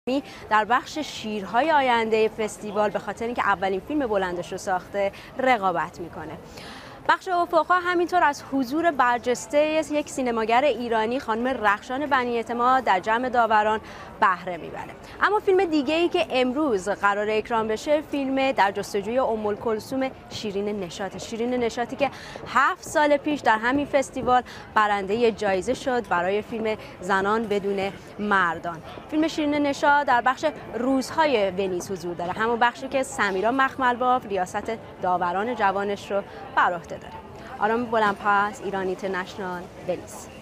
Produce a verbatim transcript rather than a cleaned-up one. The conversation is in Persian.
در بخش شیرهای آینده فستیوال به خاطر اینکه اولین فیلم بلندش رو ساخته رقابت میکنه. بخش افق‌ها همینطور از حضور برجسته یک سینماگر ایرانی خانم رخشان بنی اعتماد در جمع داوران بهره میبره. اما فیلم دیگه‌ای که امروز قرار اکران بشه فیلم در جستجوی ام کلثوم شیرین نشاط. شیرین نشاطی که هفت سال پیش در همین فستیوال برنده جایزه شد برای فیلم زنان بدون مردان. فیلم شیرین نشاط در بخش روزهای ونیز حضور داره، همون بخشی که سمیرا مخملباف ریاست داوران جوانش رو بر عهده داره. آرام بلندپس، ایران اینترنشنال، ونیز.